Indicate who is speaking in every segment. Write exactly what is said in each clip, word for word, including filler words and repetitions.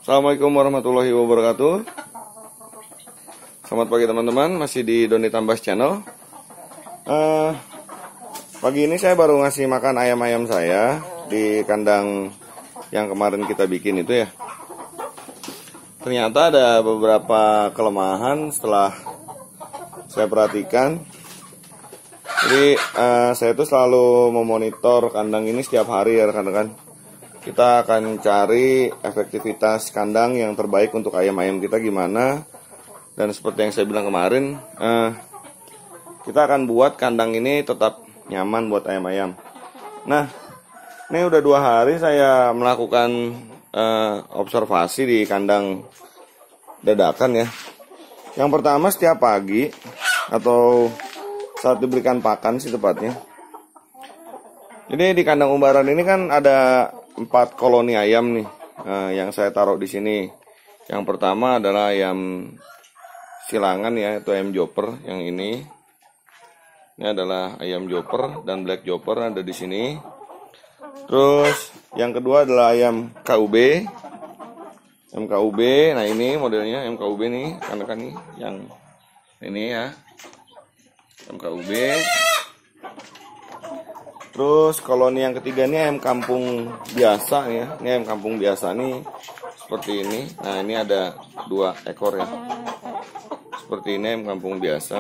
Speaker 1: Assalamualaikum warahmatullahi wabarakatuh. Selamat pagi teman-teman, masih di Doni Tambas Channel. uh, Pagi ini saya baru ngasih makan ayam-ayam saya di kandang yang kemarin kita bikin itu ya. Ternyata ada beberapa kelemahan setelah saya perhatikan. Jadi uh, saya tuh selalu memonitor kandang ini setiap hari ya rekan-rekan. Kita akan cari efektivitas kandang yang terbaik untuk ayam-ayam kita gimana. Dan seperti yang saya bilang kemarin, uh, kita akan buat kandang ini tetap nyaman buat ayam-ayam. Nah, ini udah dua hari saya melakukan uh, observasi di kandang dadakan ya. Yang pertama setiap pagi atau saat diberikan pakan sih tepatnya. Jadi di kandang umbaran ini kan ada empat koloni ayam nih uh, yang saya taruh di sini. Yang pertama adalah ayam silangan ya, itu ayam joper yang ini. Ini adalah ayam joper dan black joper ada di sini. Terus yang kedua adalah ayam K U B. Ayam K U B, nah ini modelnya ayam K U B nih, kan-kan nih yang ini ya. Ayam K U B. Terus koloni yang ketiga ini ayam kampung biasa ya. Ini ayam kampung biasa nih seperti ini. Nah, ini ada dua ekor ya. Seperti ini ayam kampung biasa.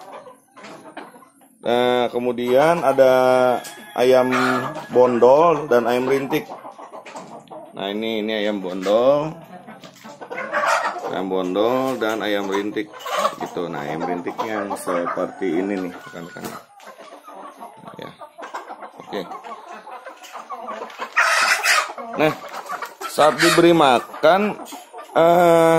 Speaker 1: Nah, kemudian ada ayam bondol dan ayam rintik. Nah, ini ini ayam bondol. Ayam bondol dan ayam rintik gitu. Nah, ayam rintiknya seperti ini nih, rekan-rekan. Nah, ya. Oke. Nah, saat diberi makan, eh,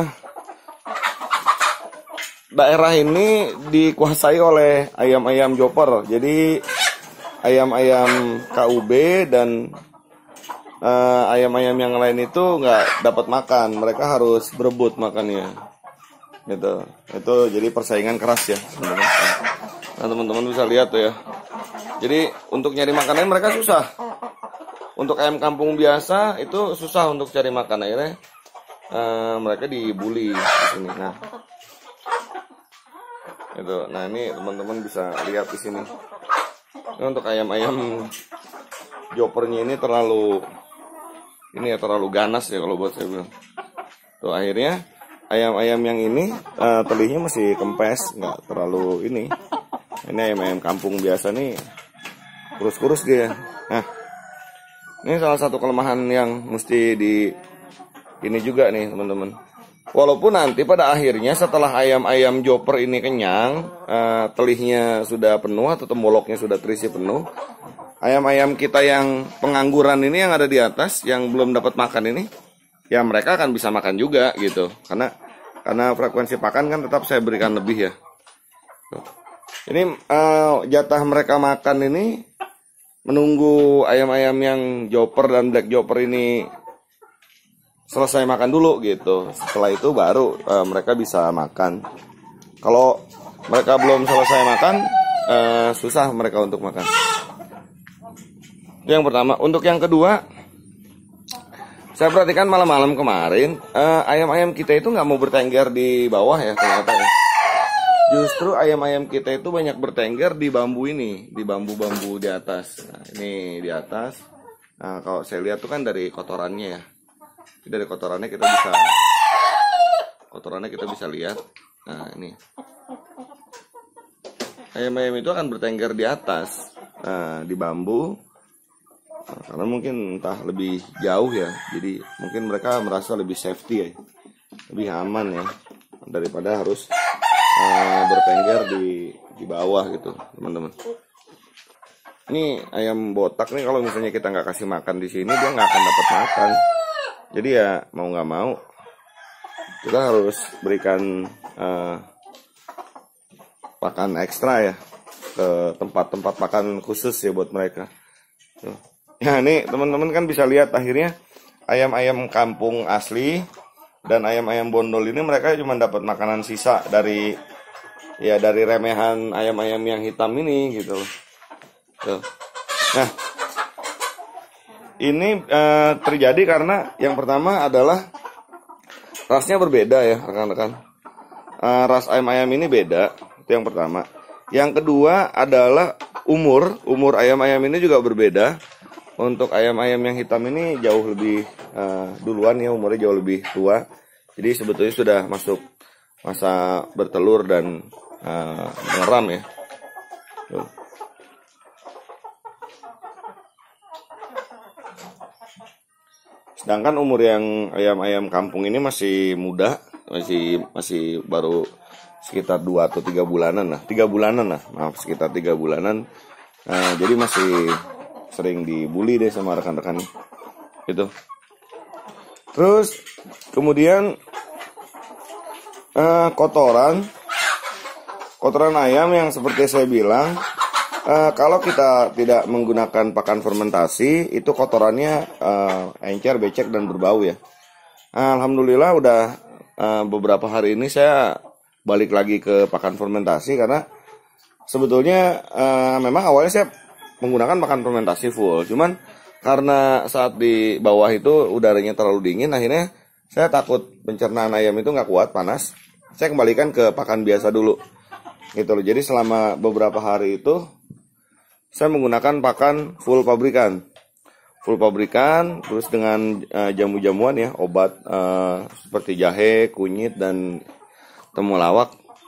Speaker 1: daerah ini dikuasai oleh ayam-ayam joper. Jadi ayam-ayam K U B dan ayam-ayam uh, yang lain itu nggak dapat makan. Mereka harus berebut makannya. Gitu. Itu jadi persaingan keras ya, teman-teman. Nah, teman-teman bisa lihat tuh ya. Jadi untuk nyari makanan mereka susah. Untuk ayam kampung biasa itu susah untuk cari makan, akhirnya uh, mereka dibully di sini. Nah, itu. Nah, ini teman-teman bisa lihat di sini. Ini untuk ayam-ayam jopernya ini terlalu ini ya terlalu ganas ya kalau buat saya bilang. Tuh akhirnya ayam-ayam yang ini uh, telihnya masih kempes, nggak terlalu ini. Ini ayam-ayam kampung biasa nih kurus-kurus dia. Nah, ini salah satu kelemahan yang mesti di ini juga nih teman-teman. Walaupun nanti pada akhirnya setelah ayam-ayam joper ini kenyang, uh, telihnya sudah penuh atau temboloknya sudah terisi penuh, ayam-ayam kita yang pengangguran ini yang ada di atas yang belum dapat makan ini, ya mereka akan bisa makan juga gitu. Karena karena frekuensi pakan kan tetap saya berikan lebih ya. Tuh. Ini uh, jatah mereka makan ini menunggu ayam-ayam yang joper dan black joper ini selesai makan dulu gitu. Setelah itu baru uh, mereka bisa makan. Kalau mereka belum selesai makan, uh, susah mereka untuk makan. Itu yang pertama. Untuk yang kedua, saya perhatikan malam-malam kemarin uh, ayam-ayam kita itu nggak mau bertengger di bawah ya ternyata ya. Justru ayam-ayam kita itu banyak bertengger di bambu ini, di bambu-bambu di atas. Nah, ini di atas. Nah, kalau saya lihat tuh kan dari kotorannya ya. Dari kotorannya kita bisa kotorannya kita bisa lihat. Nah, ini. Ayam-ayam itu akan bertengger di atas. Nah, di bambu. Nah, karena mungkin entah lebih jauh ya. Jadi mungkin mereka merasa lebih safety ya. Lebih aman ya daripada harus Uh, bertengger di di bawah gitu teman-teman. Ini ayam botak nih kalau misalnya kita nggak kasih makan di sini dia nggak akan dapat makan. Jadi ya mau nggak mau kita harus berikan uh, pakan ekstra ya ke tempat-tempat makan khusus ya buat mereka. Tuh. Ya ini teman-teman kan bisa lihat akhirnya ayam-ayam kampung asli dan ayam-ayam bondol ini mereka cuma dapat makanan sisa dari ya dari remehan ayam-ayam yang hitam ini gitu. Tuh. Nah, ini uh, terjadi karena yang pertama adalah rasnya berbeda ya rekan-rekan. Uh, ras ayam-ayam ini beda, itu yang pertama. Yang kedua adalah umur, umur ayam-ayam ini juga berbeda. Untuk ayam-ayam yang hitam ini jauh lebih uh, duluan ya, umurnya jauh lebih tua. Jadi sebetulnya sudah masuk masa bertelur dan uh, mengeram ya. Tuh. Sedangkan umur yang ayam-ayam kampung ini masih muda, masih masih baru sekitar dua atau tiga bulanan lah, tiga bulanan lah, maaf sekitar tiga bulanan. Nah, jadi masih sering dibully deh sama rekan-rekan gitu. Terus kemudian eh, kotoran, kotoran ayam yang seperti saya bilang, eh, kalau kita tidak menggunakan pakan fermentasi, itu kotorannya eh, encer, becek dan berbau ya. Nah, alhamdulillah udah eh, beberapa hari ini saya balik lagi ke pakan fermentasi karena sebetulnya eh, memang awalnya saya menggunakan pakan fermentasi full, cuman karena saat di bawah itu udaranya terlalu dingin, akhirnya saya takut pencernaan ayam itu nggak kuat panas. Saya kembalikan ke pakan biasa dulu, gitu loh. Jadi selama beberapa hari itu saya menggunakan pakan full pabrikan, full pabrikan, terus dengan uh, jamu-jamuan ya, obat uh, seperti jahe, kunyit dan temulawak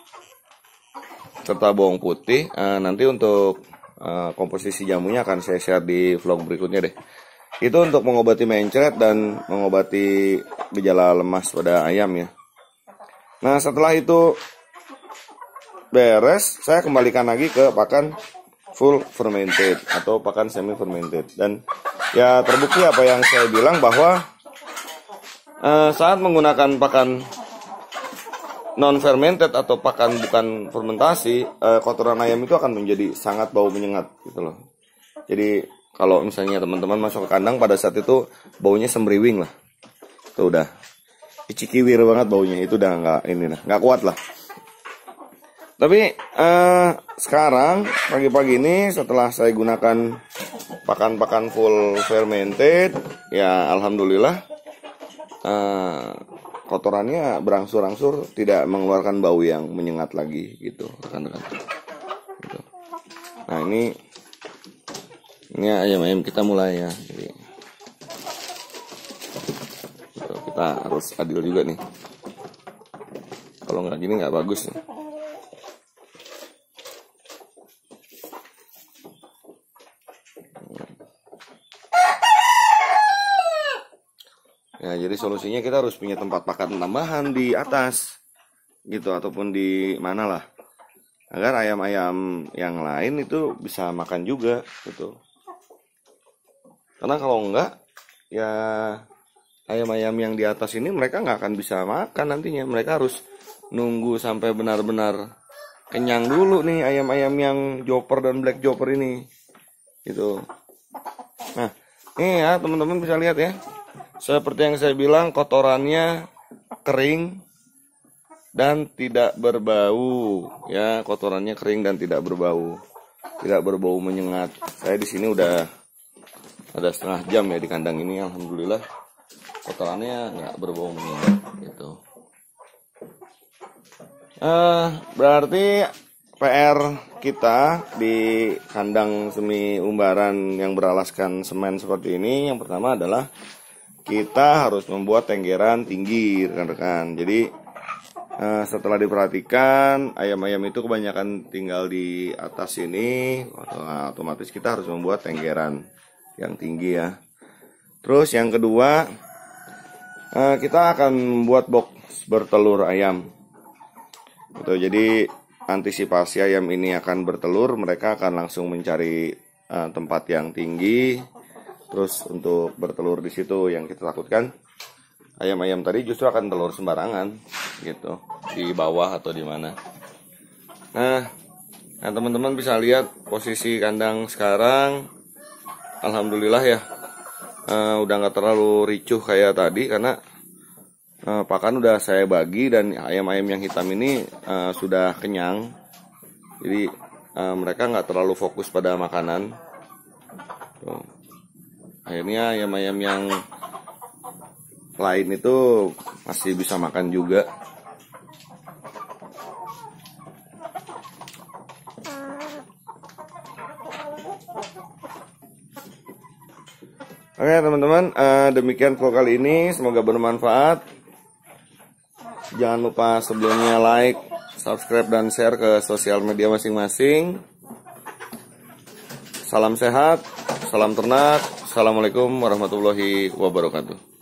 Speaker 1: serta bawang putih. Uh, nanti untuk Uh, komposisi jamunya akan saya share di vlog berikutnya deh. Itu untuk mengobati mencret dan mengobati gejala lemas pada ayam ya. Nah setelah itu beres, saya kembalikan lagi ke pakan full fermented atau pakan semi fermented. Dan ya terbukti apa yang saya bilang bahwa uh, saat menggunakan pakan non fermented atau pakan bukan fermentasi, eh, kotoran ayam itu akan menjadi sangat bau menyengat gitu loh. Jadi kalau misalnya teman-teman masuk ke kandang pada saat itu baunya semriwing lah, itu udah icikiwir banget baunya, itu udah nggak ini lah, nggak kuat lah. Tapi eh, sekarang pagi-pagi ini setelah saya gunakan pakan-pakan full fermented, ya alhamdulillah eh, kotorannya berangsur-angsur tidak mengeluarkan bau yang menyengat lagi gitu rekan-rekan. Gitu. Nah ini ini ayam-ayam kita mulai ya. Jadi, gitu, kita harus adil juga nih. Kalau nggak gini nggak bagus nih. Ya, jadi solusinya kita harus punya tempat pakan tambahan di atas gitu ataupun di mana lah agar ayam-ayam yang lain itu bisa makan juga gitu. Karena kalau enggak ya ayam-ayam yang di atas ini mereka nggak akan bisa makan nantinya. Mereka harus nunggu sampai benar-benar kenyang dulu nih ayam-ayam yang joper dan black joper ini gitu. Nah, ini ya teman-teman bisa lihat ya. Seperti yang saya bilang, kotorannya kering dan tidak berbau ya, kotorannya kering dan tidak berbau, tidak berbau menyengat. Saya di sini udah ada setengah jam ya di kandang ini, alhamdulillah kotorannya nggak berbau menyengat gitu. Uh, berarti P R kita di kandang semi umbaran yang beralaskan semen seperti ini, yang pertama adalah kita harus membuat tenggeran tinggi rekan-rekan. Jadi eh, setelah diperhatikan ayam-ayam itu kebanyakan tinggal di atas sini, nah, otomatis kita harus membuat tenggeran yang tinggi ya. Terus yang kedua eh, kita akan membuat box bertelur ayam. Gitu, jadi antisipasi ayam ini akan bertelur, mereka akan langsung mencari eh, tempat yang tinggi. Terus untuk bertelur di situ yang kita takutkan ayam-ayam tadi justru akan telur sembarangan gitu di bawah atau di mana. Nah, nah teman-teman bisa lihat posisi kandang sekarang, alhamdulillah ya uh, udah nggak terlalu ricuh kayak tadi karena uh, pakan udah saya bagi dan ayam-ayam yang hitam ini uh, sudah kenyang. Jadi uh, mereka nggak terlalu fokus pada makanan. Tuh. Akhirnya ayam-ayam yang lain itu masih bisa makan juga. Oke teman-teman, uh, demikian vlog kali ini, semoga bermanfaat. Jangan lupa sebelumnya like, subscribe, dan share ke sosial media masing-masing. Salam sehat, salam ternak, assalamualaikum warahmatullahi wabarakatuh.